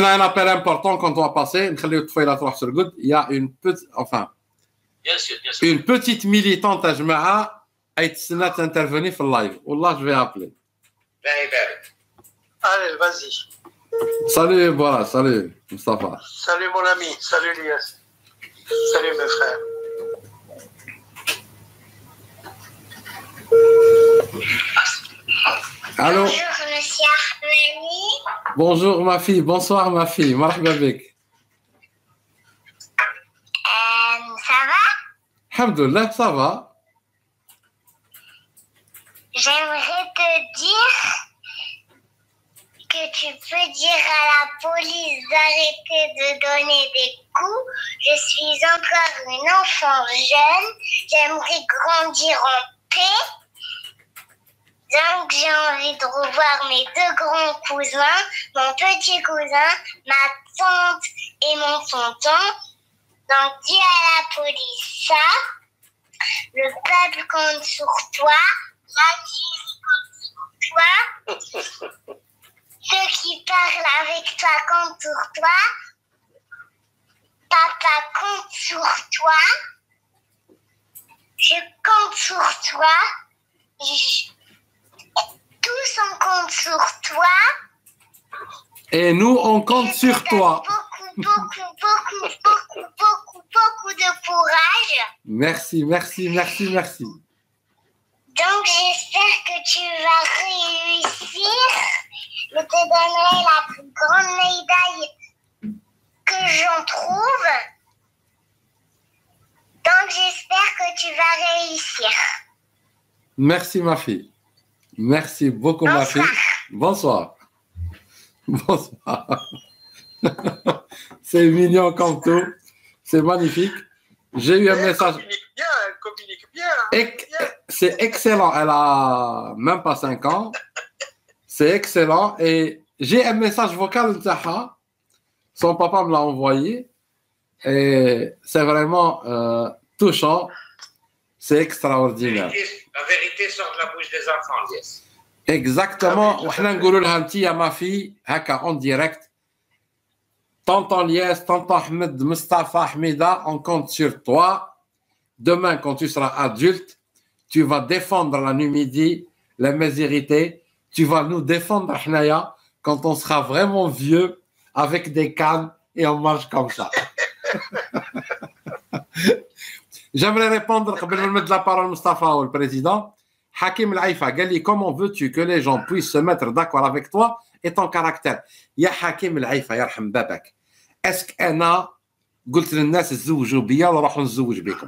a un appel important qu'on doit passer. Il y a une petite, enfin, bien sûr, bien sûr. Une petite militante à Jma'a a été intervenir sur le live. Wallah, je vais appeler. Allez, vas-y. Salut, voilà, salut, Mustafa. Salut mon ami, salut Lias. Salut mes frères. Allô. Bonjour, monsieur Armani. Bonjour, ma fille. Bonsoir, ma fille. Marhaba bik. Ça va? Alhamdoulilah, ça va. J'aimerais te dire que tu peux dire à la police d'arrêter de donner des coups. Je suis encore une enfant jeune. J'aimerais grandir en paix. Donc, j'ai envie de revoir mes deux grands cousins, mon petit cousin, ma tante et mon tonton. Donc, dis à la police ça. Le peuple compte sur toi. L'Algérie compte sur toi. Ceux qui parlent avec toi comptent sur toi. Papa compte sur toi. Je compte sur toi. Tous on compte sur toi. Et nous, on compte sur toi. Beaucoup de courage. Merci. Donc, j'espère que tu vas réussir. Je te donnerai la plus grande médaille que j'en trouve. Donc, j'espère que tu vas réussir. Merci, ma fille. Merci beaucoup, ma fille. Bonsoir. C'est mignon comme tout. C'est magnifique. J'ai eu un message. Elle communique bien. C'est excellent. Elle a même pas 5 ans. C'est excellent. Et j'ai un message vocal de Taha. Son papa me l'a envoyé. Et c'est vraiment touchant. C'est extraordinaire. La vérité sort de la bouche des enfants, yes. Exactement. وحنا نقولوا لها انت يا ما في هكا en direct. Tonton Lies, tonton Ahmed, Mustafa, Hamida, on compte sur toi. Demain, quand tu seras adulte, tu vas défendre la Numidie, la Mézérité. Tu vas nous défendre, Hnaya, quand on sera vraiment vieux, avec des cannes, et on marche comme ça. J'aimerais répondre, قبل ما نمد la parole Mustafa au président. Hakim Al-Haïfa, Gali, comment veux-tu que les gens puissent se mettre d'accord avec toi et ton caractère? Ya Hakim Al-Haïfa, yarham babak. Est-ce qu'ana قلت للناس تزوجوا بيا وراحوا نتزوج بكم؟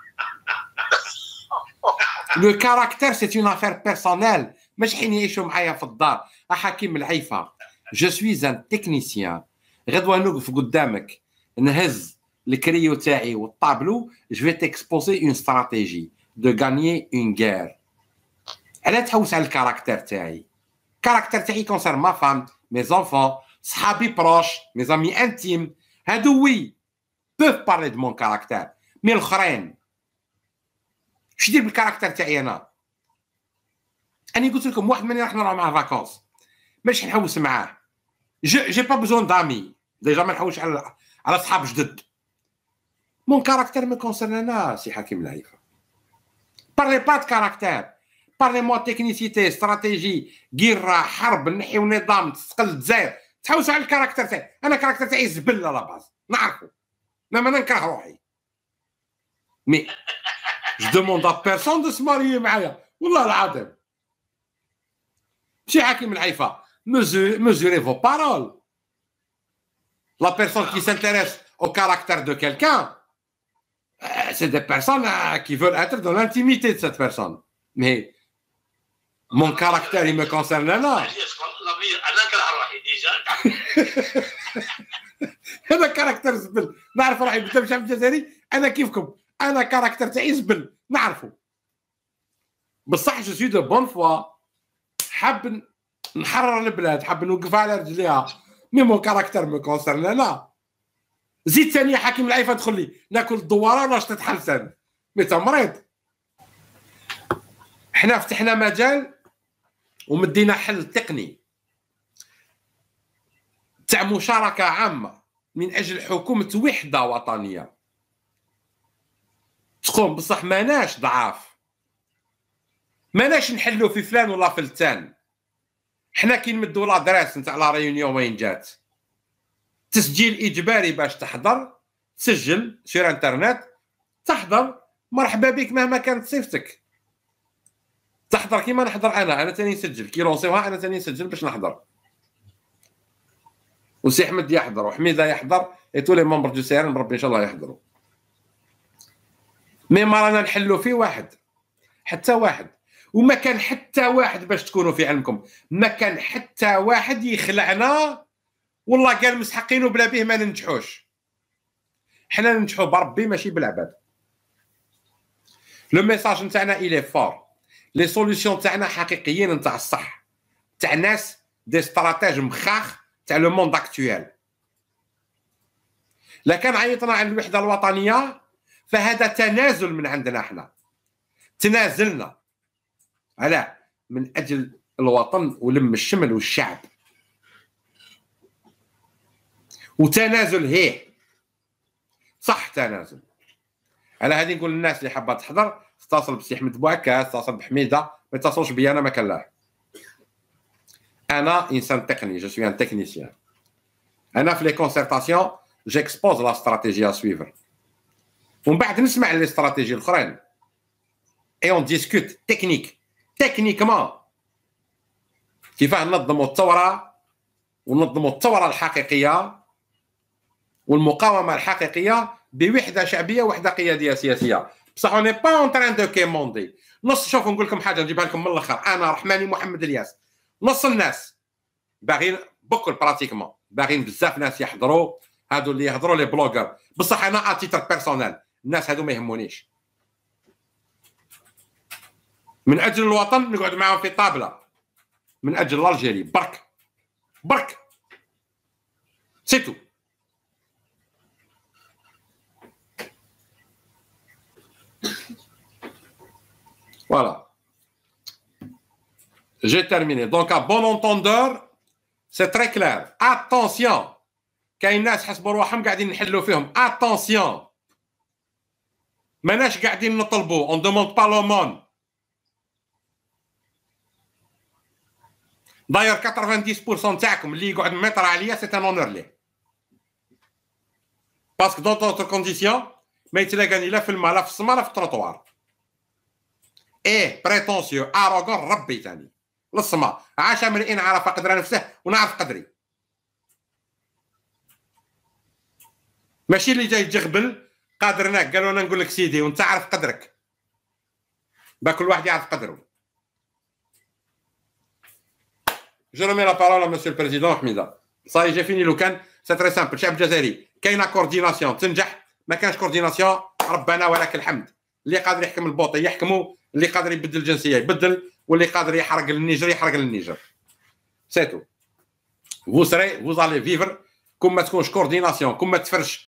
Le caractère, c'est une affaire personnelle. مش حين يعيشوا معايا في الدار. حكيم العيفة. Je suis un technicien. غدوة نوقف قدامك نهز الكريو تاعي والطابلو. Je vais t'exposer une stratégie de gagner une guerre. علاش تحوس على الكاركتير تاعي؟ الكاركتير تاعي concerne ma femme, mes enfants, صحابي proches, mes amis intimes. هادو oui peuvent parler de mon caractère. Mais الآخرين واش يدير بالكاركتير تاعي انا؟ أنا قلت لكم واحد مني راح نروح معاه فاكونس ماشي نحوس معاه. جي با بزون دامي ديجا ما نحوش على صحاب جدد. مون كاركتير ما كونسيرنا سي حكيم العيفة. بارلي با دو كاركتير، بارلي موا تكنيسيتي، استراتيجي، غيرة، حرب، نحيو نظام، تسقل الجزائر. تحوسوا على الكاركتير تاعي. أنا الكاركتير تاعي زبل على باز نعرفو. ما نكره روحي. مي je demande à personne de se marier معايا والله العظيم. Monsieur Hakim El-Haïfa, mesurez vos paroles. La personne qui s'intéresse au caractère de quelqu'un, c'est des personnes qui veulent être dans l'intimité de cette personne. Mais mon caractère, il me concerne là. هذا كاركتر زبل. نعرف روحي قدام شعب الجزائري أنا كيفكم. أنا كاركتر تاعي زبل نعرفه. بصح جو سوي دو بون فوا. حاب نحرر البلاد، حاب نوقف على رجليها. مي مون كاركتر مو كونسيرن لا. زيد ثاني حكيم العيفه تدخل لي ناكل الدواره ولا شطيت حلسان. مي تا مريض. حنا فتحنا مجال ومدينا حل تقني. تاع مشاركه عامه من اجل حكومه وحده وطنيه تقوم. بصح ماناش ضعاف، ماناش نحلو في فلان ولا فلتان. حنا كي نمدو لادريس نتاع لا ريونيون وين جات، تسجيل اجباري باش تحضر، تسجل سير انترنت تحضر، مرحبا بك مهما كانت صفتك. تحضر كيما نحضر انا ثاني نسجل كي لونسيوها، انا ثاني نسجل باش نحضر، وسي احمد يحضر وحميده يحضر اي تو لي ممبر دو سي ار ربي ان شاء الله يحضروا. مي ما رانا نحلو فيه واحد، حتى واحد. وما كان حتى واحد، باش تكونوا في علمكم، ما كان حتى واحد يخلعنا والله قال مسحقين وبلا به ما ننجحوش. حنا ننجحوا بربي ماشي بالعباد. لو ميساج نتاعنا الي فور، لي سوليسيون تاعنا حقيقيين نتاع الصح، تاع ناس دي استراتيج مخاخ تاع لو موند اكتويال. لا كان عيطنا على الوحده الوطنيه فهذا تنازل من عندنا، احنا تنازلنا على من اجل الوطن ولم الشمل والشعب. وتنازل هي صح، تنازل. على هذه نقول للناس اللي حابه تحضر تتصل بسي احمد بوعكاس، تتصل بحميده، ما يتصلوش بي انا، ما كان لا. انا انسان تقني، جو سوي ان تكنيسيان. انا في لي كونسيرتاسيون جيكسبوز لا استراتيجي ا سويفر، ومن بعد نسمع لي استراتيجي الاخرين اي اون ديسكوت تكنيكمون كيفاه ننظموا الثوره، وننظموا الثوره الحقيقيه والمقاومه الحقيقيه بوحده شعبيه وحده قياديه سياسيه. بصح اوني با اون تران دو كيموندي نص. شوف نقول لكم حاجه نجيبها لكم من الاخر، انا رحماني محمد الياس، نص الناس باغيين بوكل براتيكمون، باغيين بزاف ناس يحضروا، هادو اللي يهضروا لي بلوغر. بصح انا اتيتر بيرسونيل الناس هادو ما يهمونيش. من اجل الوطن نقعد معاهم في طابله، من اجل الجيري برك سيتو. Voilà. J'ai terminé. Donc, à bon entendeur, c'est très clair. Attention. كاين ناس حسبوا روحهم قاعدين نحلوا فيهم. Attention. ماناش قاعدين نطلبوا. On demande pas l'aumône. D'ailleurs 90% تاعكم اللي يقعد متر عليا c'est un honneur ليه. Parce que dans d'autres conditions ما يتلاقاني لا في الماء لا في السما لا في التروطوار. ايه بريتونسيو اروغون ربي ثاني للسما. عاش امرئ عرف قدر نفسه ونعرف قدري. ماشي اللي جاي يجغبل قادرناك قالوا لنا نقول لك سيدي وانت عارف قدرك. با كل واحد يعرف قدره. جو رمي لا بارول مسيو البريزيدون حميده. صاي جا فيني لو كان سي تري سامبل. الشعب الجزائري كاينه كورديناسيون تنجح، ما كانش كورديناسيون ربنا ولك الحمد. اللي قادر يحكم البوطي يحكموا، اللي قادر يبدل الجنسيه يبدل، واللي قادر يحرق للنيجر يحرق للنيجر. سيتو. فو سري فو زالي فيفر كون ما تكونش كورديناسيون، كون ما تفرش